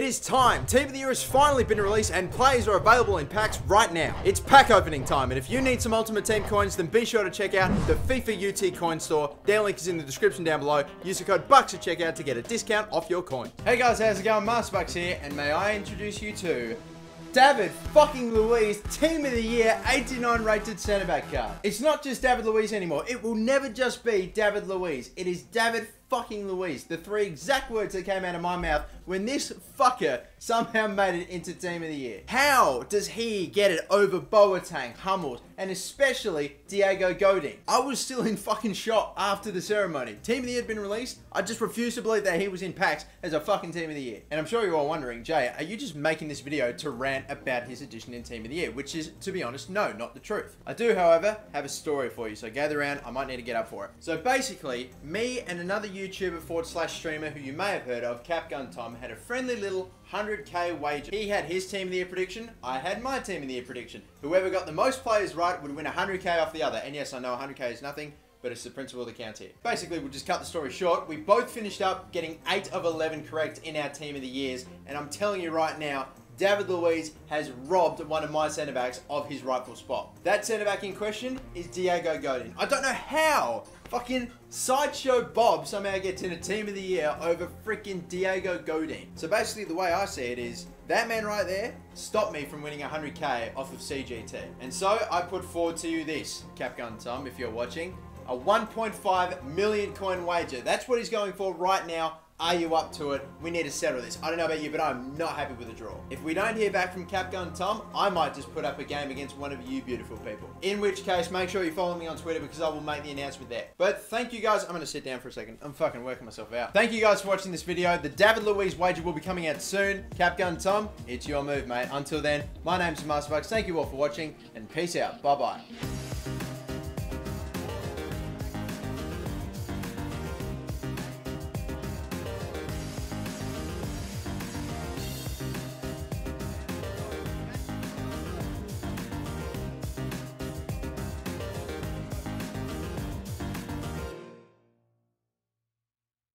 is time. Team of the Year has finally been released and players are available in packs right now. It's pack opening time, and if you need some Ultimate Team coins, then be sure to check out the FIFA UT coin store. Their link is in the description down below. Use the code BUCKS at checkout to get a discount off your coin. Hey guys, how's it going? MasterBucks here, and may I introduce you to David fucking Luiz, Team of the Year, 89 rated centre back card. It's not just David Luiz anymore. It will never just be David Luiz. It is David fucking Luiz. The three exact words that came out of my mouth when this fucker somehow made it into Team of the Year. How does he get it over Boateng, Hummels, and especially Diego Godin? I was still in fucking shock after the ceremony. Team of the Year had been released. I just refused to believe that he was in packs as a fucking Team of the Year. And I'm sure you're all wondering, Jay, are you just making this video to rant about his addition in Team of the Year? Which is, to be honest, no, not the truth. I do, however, have a story for you, so gather around. I might need to get up for it. So basically, me and another YouTuber / streamer who you may have heard of, Capgun Tom, had a friendly little 100k wager. He had his Team of the Year prediction. I had my Team of the Year prediction. Whoever got the most players right would win 100k off the other. And yes, I know 100k is nothing, but it's the principle that counts here. Basically, we'll just cut the story short. We both finished up getting 8 of 11 correct in our Team of the Years. And I'm telling you right now, David Luiz has robbed one of my centre backs of his rightful spot. That centre back in question is Diego Godin. I don't know how fucking Sideshow Bob somehow gets in a Team of the Year over freaking Diego Godin. So basically the way I see it is, that man right there stopped me from winning 100k off of CGT. And so I put forward to you this, Capgun Tom, if you're watching, a 1.5 million coin wager. That's what he's going for right now. Are you up to it? We need to settle this. I don't know about you, but I'm not happy with the draw. If we don't hear back from Capgun Tom, I might just put up a game against one of you beautiful people. In which case, make sure you follow me on Twitter because I will make the announcement there. But thank you guys. I'm going to sit down for a second. I'm fucking working myself out. Thank you guys for watching this video. The David Luiz wager will be coming out soon. Capgun Tom, it's your move, mate. Until then, my name's MasterBucks. Thank you all for watching and peace out. Bye-bye.